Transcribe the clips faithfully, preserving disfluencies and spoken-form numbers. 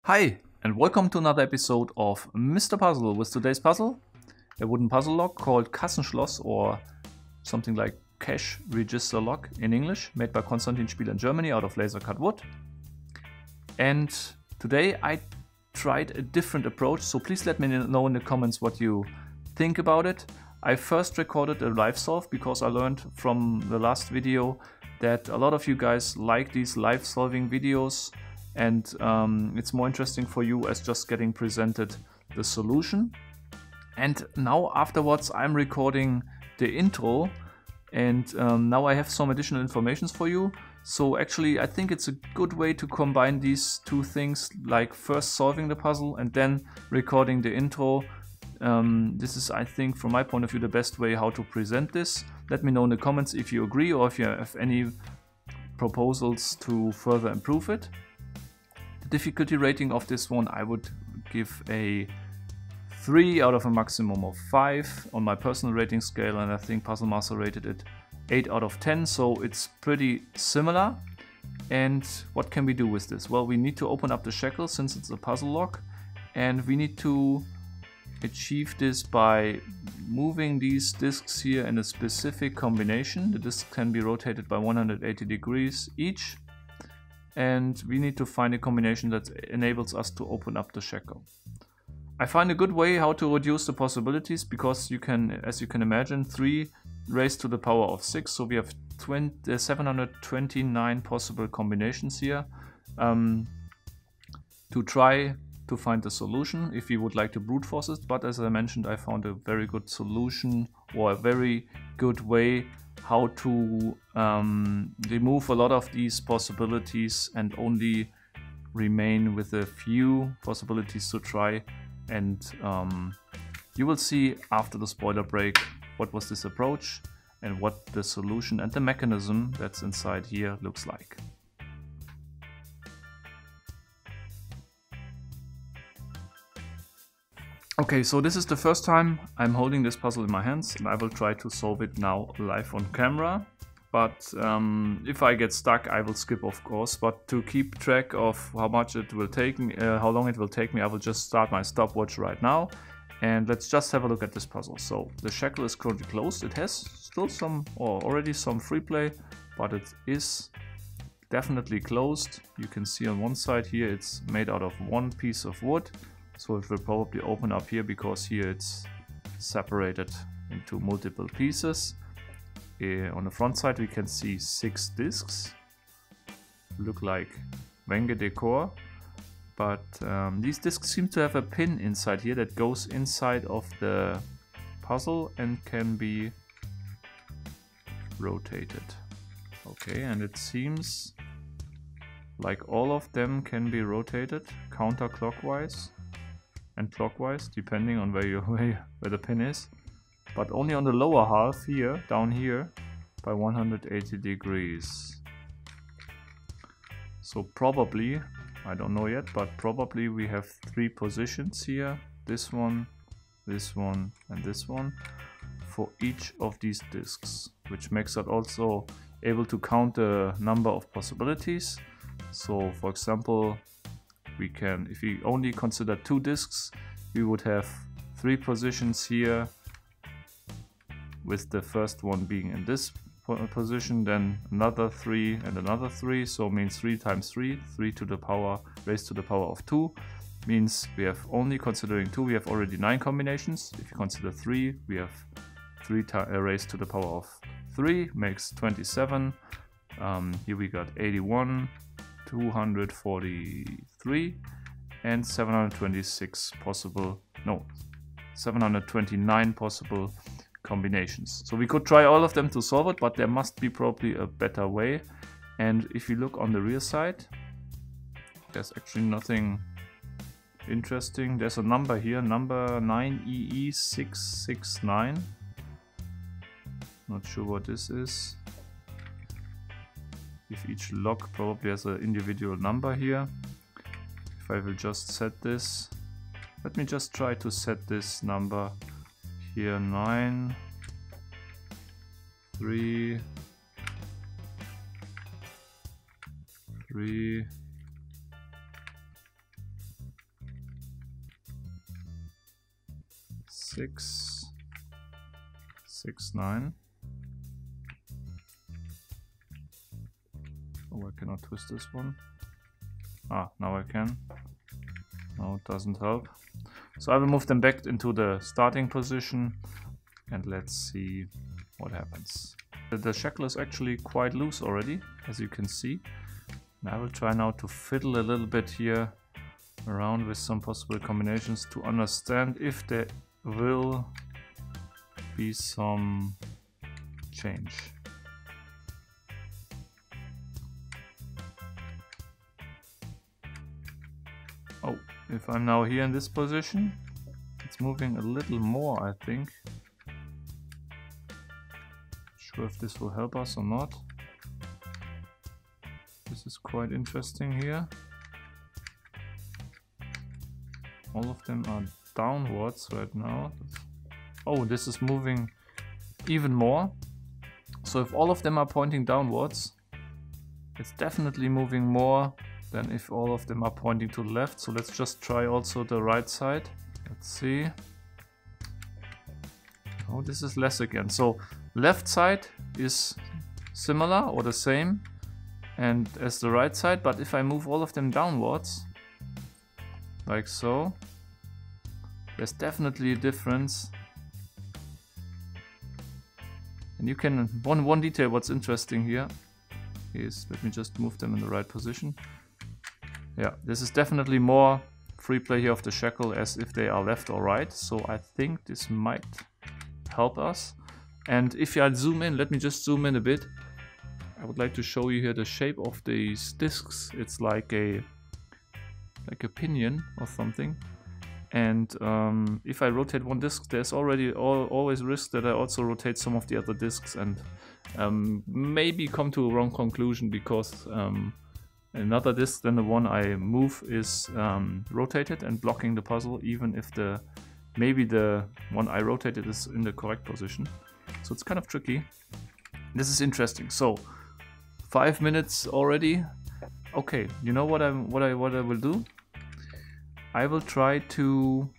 Hi, and welcome to another episode of Mister Puzzle. With today's puzzle, a wooden puzzle lock called Kassenschloss, or something like cash register lock in English, made by Konstantin Spiel in Germany out of laser cut wood. And today I tried a different approach, so please let me know in the comments what you think about it. I first recorded a live solve because I learned from the last video that a lot of you guys like these live solving videos, and um, it's more interesting for you as just getting presented the solution. And now afterwards I'm recording the intro, and um, now I have some additional information for you. So actually I think it's a good way to combine these two things, like first solving the puzzle and then recording the intro. Um, this is, I think, from my point of view, the best way how to present this. Let me know in the comments if you agree or if you have any proposals to further improve it. The difficulty rating of this one I would give a three out of a maximum of five on my personal rating scale, and I think Puzzle Master rated it eight out of ten, so it's pretty similar. And what can we do with this? Well, we need to open up the shackle since it's a puzzle lock, and we need to achieve this by moving these discs here in a specific combination. The discs can be rotated by one hundred eighty degrees each, and we need to find a combination that enables us to open up the shackle. I find a good way how to reduce the possibilities, because you can, as you can imagine, three raised to the power of six, so we have seven hundred twenty-nine possible combinations here um, to try to find the solution if you would like to brute force it. But as I mentioned, I found a very good solution, or a very good way how to um, remove a lot of these possibilities and only remain with a few possibilities to try. And um, you will see after the spoiler break what was this approach and what the solution and the mechanism that's inside here looks like. Okay, so this is the first time I'm holding this puzzle in my hands, and I will try to solve it now live on camera. But um, if I get stuck, I will skip, of course. But to keep track of how much it will take me, uh, how long it will take me, I will just start my stopwatch right now. And let's just have a look at this puzzle. So the shackle is currently closed. It has still some, or already some free play, but it is definitely closed. You can see on one side here it's made out of one piece of wood. So it will probably open up here because here it's separated into multiple pieces. Uh, on the front side we can see six discs, look like Wenge decor, but um, these discs seem to have a pin inside here that goes inside of the puzzle and can be rotated. Okay, and it seems like all of them can be rotated counterclockwise and clockwise, depending on where you where, where the pin is, but only on the lower half here, down here, by one hundred eighty degrees. So probably, I don't know yet, but probably we have three positions here, this one, this one, and this one, for each of these discs, which makes it also able to count the number of possibilities. So for example, we can, if we only consider two discs, we would have three positions here, with the first one being in this position, then another three and another three, so means three times three, three to the power raised to the power of two, means we have only considering two, we have already nine combinations. If you consider three, we have three raised to the power of three, makes twenty-seven. Um, here we got eighty-one, two hundred forty-three, and seven hundred twenty-six possible, no, seven hundred twenty-nine possible combinations. So we could try all of them to solve it, but there must be probably a better way. And if you look on the rear side, there's actually nothing interesting. There's a number here, number nine E E six six nine. Not sure what this is. If each lock probably has an individual number here. If I will just set this, let me just try to set this number here, nine, three, three, six, six, nine. Oh, I cannot twist this one. Ah, now I can. No, it doesn't help. So I will move them back into the starting position and let's see what happens. The, the shackle is actually quite loose already, as you can see. And I will try now to fiddle a little bit here around with some possible combinations to understand if there will be some change. Oh, if I'm now here in this position, it's moving a little more, I think. Sure if this will help us or not. This is quite interesting here. All of them are downwards right now. Oh, this is moving even more. So if all of them are pointing downwards, it's definitely moving more than if all of them are pointing to the left. So let's just try also the right side. Let's see. Oh, this is less again. So left side is similar or the same and as the right side, but if I move all of them downwards, like so, there's definitely a difference. And you can, one, one detail what's interesting here is, let me just move them in the right position. Yeah, this is definitely more free play here of the shackle as if they are left or right. So I think this might help us. And if I zoom in, let me just zoom in a bit. I would like to show you here the shape of these discs. It's like a like a pinion or something. And um, if I rotate one disc, there's already all, always risk that I also rotate some of the other discs and um, maybe come to a wrong conclusion because um, another disc than the one I move is um, rotated and blocking the puzzle, even if the maybe the one I rotated is in the correct position. So it's kind of tricky. This is interesting. So five minutes already. Okay, you know what I what I what I will do? I will try to,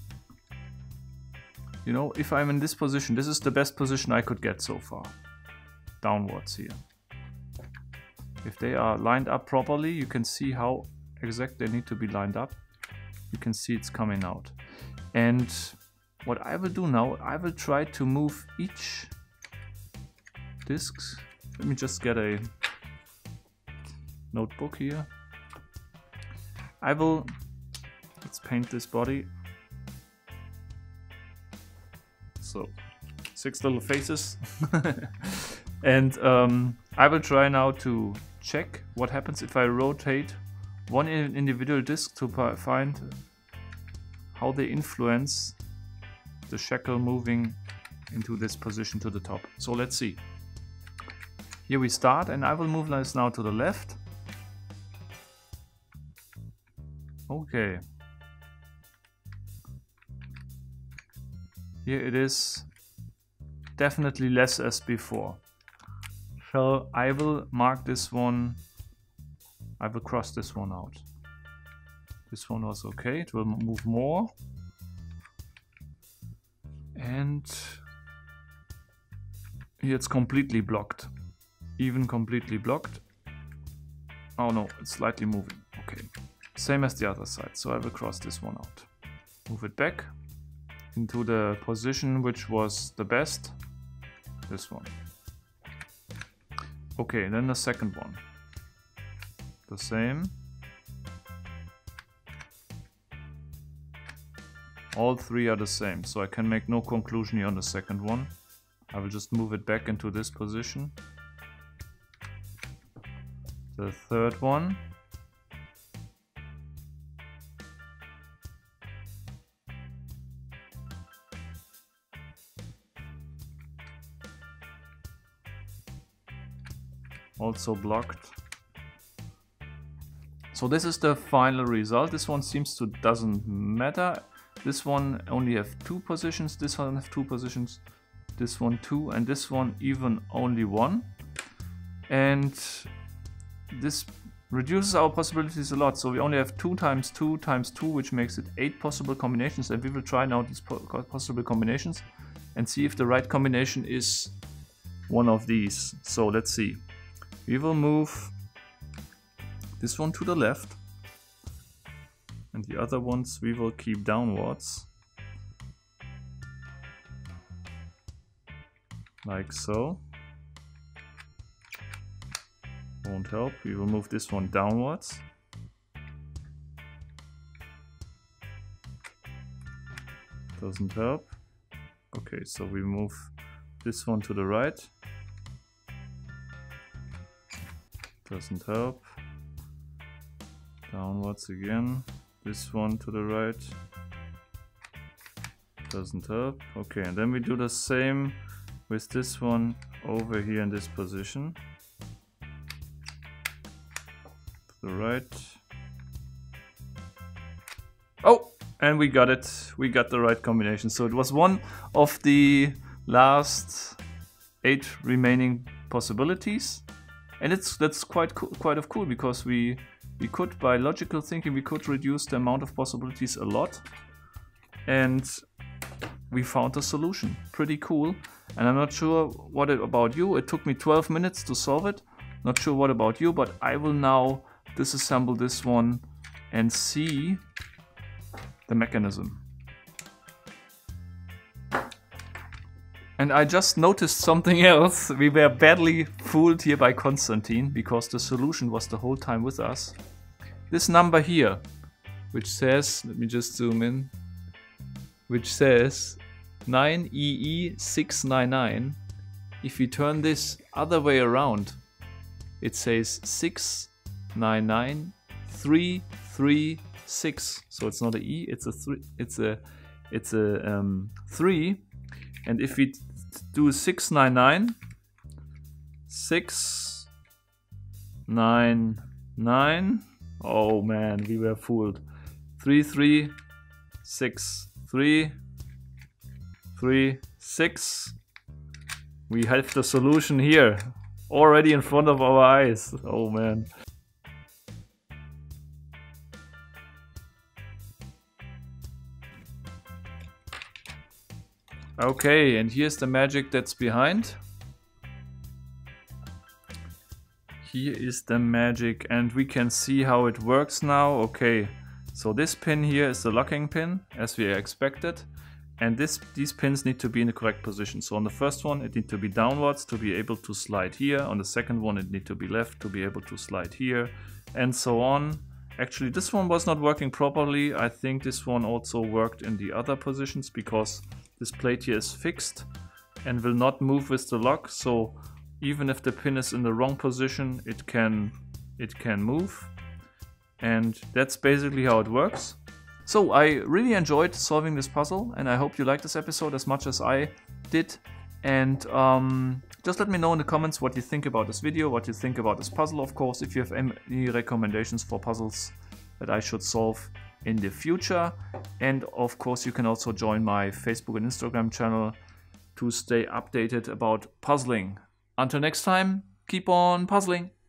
you know, if I'm in this position, this is the best position I could get so far. Downwards here. If they are lined up properly, you can see how exact they need to be lined up. You can see it's coming out. And what I will do now, I will try to move each discs. Let me just get a notebook here. I will, let's paint this body. So, six little faces. And um, I will try now to check what happens if I rotate one individual disc to find how they influence the shackle moving into this position to the top. So let's see. Here we start and I will move this now to the left. Okay. Here it is definitely less as before. So I will mark this one, I will cross this one out. This one was okay, it will move more. And here it's completely blocked. Even completely blocked. Oh no, it's slightly moving. Okay. Same as the other side. So I will cross this one out. Move it back into the position which was the best. This one. Okay, then the second one. The same. All three are the same, so I can make no conclusion here on the second one. I will just move it back into this position. The third one. Also blocked. So this is the final result. This one seems to doesn't matter. This one only have two positions, this one have two positions, this one two, and this one even only one. And this reduces our possibilities a lot. So we only have two times two times two, which makes it eight possible combinations, and we will try now these po possible combinations and see if the right combination is one of these. So let's see. We will move this one to the left, and the other ones we will keep downwards, like so. Won't help. We will move this one downwards. Doesn't help. Okay, so we move this one to the right. Doesn't help. Downwards again. This one to the right. Doesn't help. Okay, and then we do the same with this one over here in this position. To the right. Oh! And we got it. We got the right combination. So it was one of the last eight remaining possibilities. And it's that's quite cool, quite of cool, because we we could, by logical thinking, we could reduce the amount of possibilities a lot. And we found a solution. Pretty cool. And I'm not sure what it, about you. It took me twelve minutes to solve it. Not sure what about you, but I will now disassemble this one and see the mechanism. And I just noticed something else. We were badly fooled here by Konstantin, because the solution was the whole time with us. This number here, which says, let me just zoom in, which says nine E E six nine nine. If we turn this other way around, it says six nine nine three three six. So it's not a E, it's a three, it's a it's a um, three. And if we do six nine nine, six nine nine, oh man, we were fooled. Three three six three three six. We have the solution here, already in front of our eyes. Oh man. Okay, and here's the magic that's behind. Here is the magic, and we can see how it works now. Okay, so this pin here is the locking pin, as we expected. And this, these pins need to be in the correct position. So on the first one, it needs to be downwards to be able to slide here. On the second one, it needs to be left to be able to slide here, and so on. Actually, this one was not working properly. I think this one also worked in the other positions, because this plate here is fixed and will not move with the lock. So even if the pin is in the wrong position, it can, it can move. And that's basically how it works. So I really enjoyed solving this puzzle, and I hope you liked this episode as much as I did. And um, just let me know in the comments what you think about this video, what you think about this puzzle, of course, if you have any recommendations for puzzles that I should solve in the future. And of course, you can also join my Facebook and Instagram channel to stay updated about puzzling. Until next time, keep on puzzling!